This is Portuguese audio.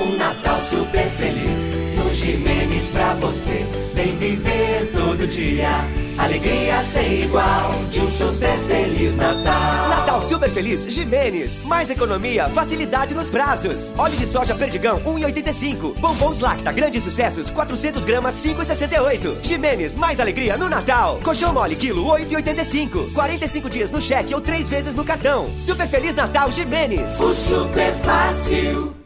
Um Natal super feliz no Jimenez pra você. Vem viver todo dia alegria sem igual de um super feliz Natal. Natal super feliz Jimenez. Mais economia, facilidade nos prazos. Óleo de soja Perdigão 1,85. Bombons Lacta grandes sucessos 400 gramas 5,68. Jimenez, mais alegria no Natal. Colchão mole quilo 8,85. 45 dias no cheque ou 3 vezes no cartão. Super feliz Natal Jimenez. O super fácil.